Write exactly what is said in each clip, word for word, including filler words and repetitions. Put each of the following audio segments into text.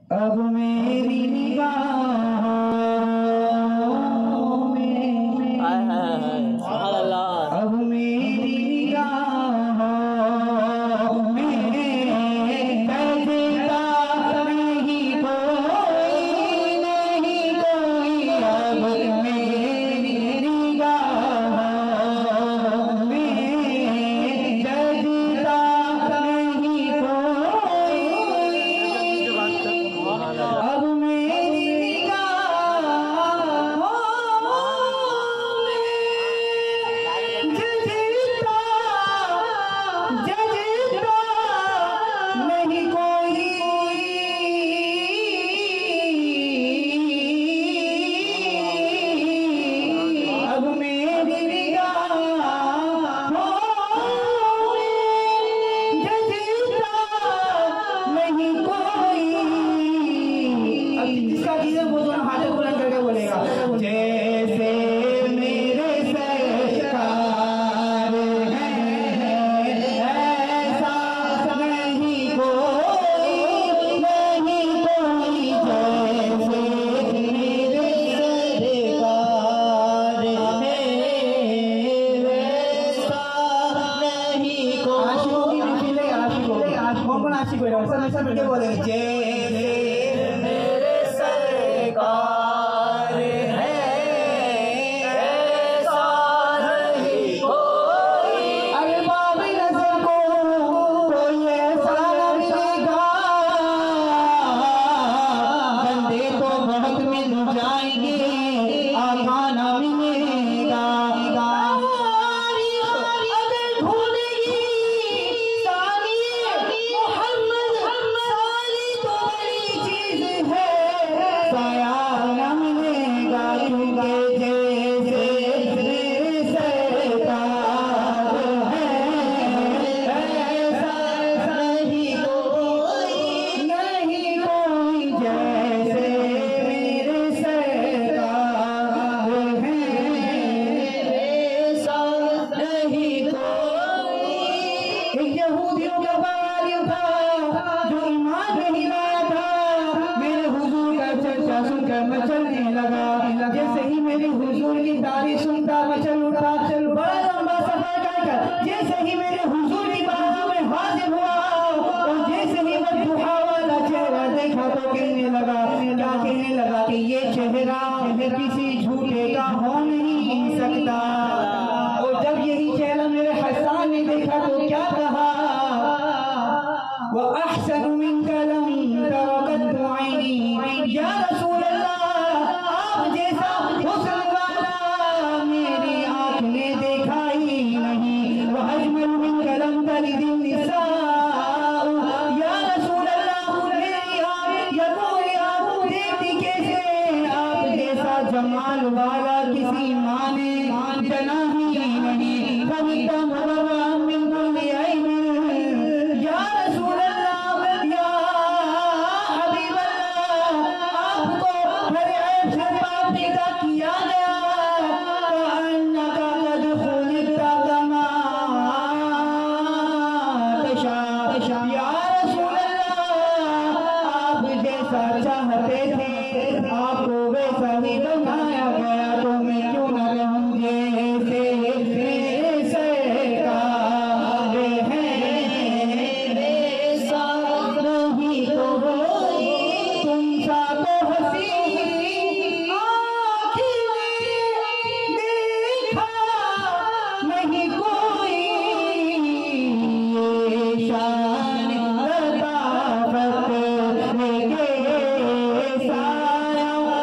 अब मेरी निगाहों में, अब मेरी निगाहों में सजदा नहीं कोई, नहीं कोई। अब मेरी निगाहों में सजदा नहीं कोई, अब मेरी निगाहों में जजता, जजता नहीं कोई, अब मेरी निगाहों में जजता नहीं कोई। अब जिसका चीज़ वो दोनों हाथों बुलंद करके बोलेगा, जैसे मेरे सरकार हैं ऐसा नहीं कोई, नहीं कोई। जैसे मेरे सरकार हैं वैसा नहीं कोई। आशिकों की मिले, आशिकों आशिकों कौन आशिक हो रहा है? सब सब मिलके बोलेंगे, जैसे मेरे सरकार है ऐसा नहीं कोई। अरे बाबी नजर को कोई ऐसा मिलेगा, बंदे तो बहुत मिल जाएंगे, आका ना मिलेगा। अगर ढूंढेगी साली मोहम्मद साली तो बड़ी चीज है, साया न मिलेगा। क्योंकि जैसे मेरे सरकार है ऐसा नहीं कोई, नहीं कोई। जैसे मेरे सरकार है ऐसा नहीं कोई। एक यहूदियों का बारी था जो ईमान नहीं लाया था, मेरे हुजूर का चर्चा सुनकर मचलने लगा। जैसे ही मेरे हुजूर की तारीफ सुनता मचल उठा, बड़ा लंबा सफर कर जैसे ही मेरे हुजूर की बारगाह में हाजिर हुआ, और जैसे ही मैं दुआ वाला चेहरा देखा तो कहने लगा, क्या कहने लगा कि ये चेहरा किसी झूठे का हो नहीं सकता। और जब यही चेहरा मेरे हसन ने देखा तो क्या कहा, वो अहसन मिन कलम तरकत आईनी, या रसूल अल्लाह आप जैसा हुस्न वाला मेरी आँख ने देखा ही नहीं। वो अजमल मिन कलम तलिदिन निसा, या रसूल अल्लाह मेरी आँख या कोई आँख देखती कैसे, आप जैसा जमाल वाला किसी माँ ने जना ही नहीं। कविता मुबर्रा मिन कुल्ली ऐन, या रसूल अल्लाह या हबीब अल्लाह आपको हर ऐब से पाक पैदा किया गया। कअन्नका कद खुलिक़्ता कमा तशा, या रसूल अल्लाह आप जैसा चाहते थे आपको वैसा ही बनाया गया, तो मैं क्यों न रहूं जैसे मेरे सरकार है ऐसा नहीं कोई। तुम सा तो हंसी आँखों ने देखा नहीं कोई, ये शान लताफत लेके साया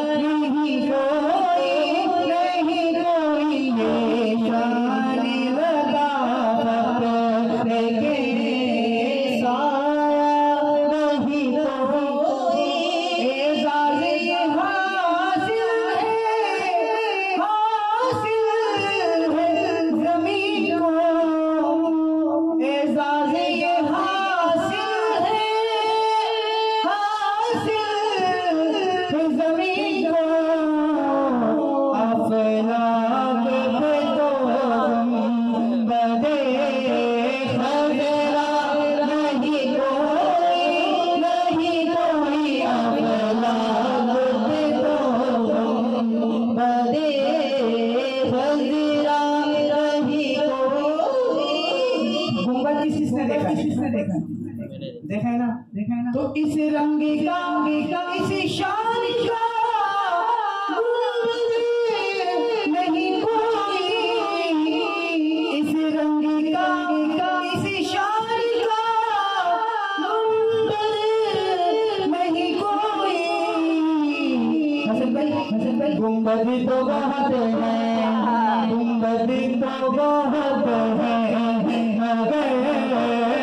देखा है ना, देखा है ना। तो इस रंग का, इस शान का नहीं कोई, इस रंग का, इस शान का नहीं कोई। हसन भाई, हसन भाई, गुंबद तो बहुत है, गुंबद तो बहुत है,